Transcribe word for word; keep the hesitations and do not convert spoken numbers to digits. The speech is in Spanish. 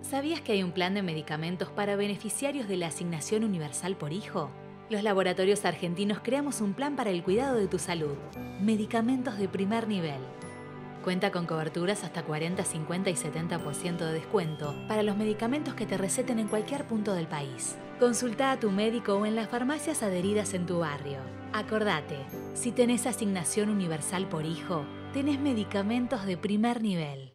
¿Sabías que hay un plan de medicamentos para beneficiarios de la Asignación Universal por Hijo? Los laboratorios argentinos creamos un plan para el cuidado de tu salud. Medicamentos de primer nivel. Cuenta con coberturas hasta cuarenta, cincuenta y setenta por ciento de descuento para los medicamentos que te receten en cualquier punto del país. Consulta a tu médico o en las farmacias adheridas en tu barrio. Acordate, si tenés Asignación Universal por Hijo, tenés medicamentos de primer nivel.